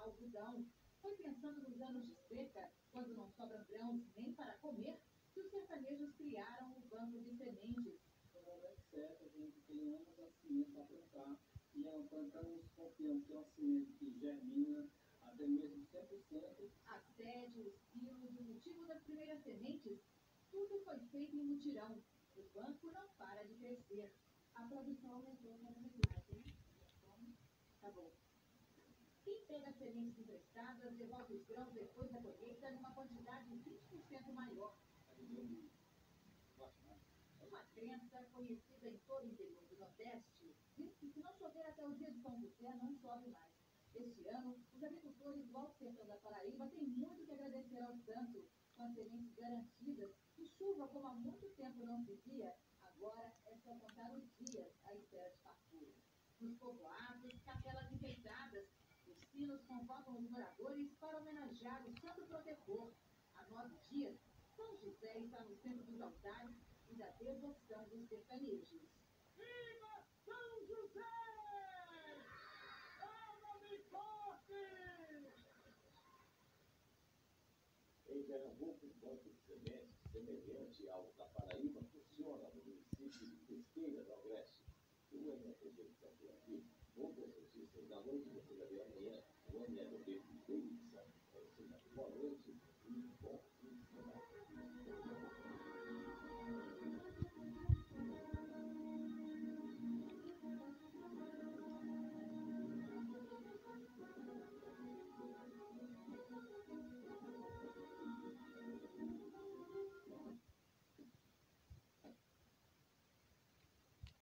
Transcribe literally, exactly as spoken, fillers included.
algodão. Foi pensando nos anos de seca, quando não sobram grãos nem para comer, que os sertanejos criaram o banco de sementes. No momento certo, a gente tem anos a semente para plantar, e é plantamos confiando que é uma semente que germina até mesmo cem por cento. A sede, os quilos, o motivo das primeiras sementes, tudo foi feito em mutirão. O banco não para de crescer. A produção aumentou cada vez mais, hein? Tá bom. Quem pega as sementes emprestadas devolve os grãos depois da colheita numa quantidade vinte por cento maior. Uma crença conhecida em todo o interior do Nordeste diz que se não chover até o dia de São José, não chove mais. Este ano, os agricultores do Alto Sertão da Paraíba têm muito que agradecer ao santo. Com as sementes garantidas e chuva como há muito tempo não se via, agora é só contar os dias à espera de fartura. Nos povoados, capelas enfeitadas, os sinos convocam os moradores para homenagear o santo protetor. Há nove dias, São José está no centro dos altares e da devoção dos sertanejos. Viva São José! Ama-me forte! Em Pernambuco, um banco de sementes semelhante ao da Paraíba funciona no município de Pesqueira, no Agreste. O M S G de São Paulo, outras notícias da noite, você vai ver amanhã.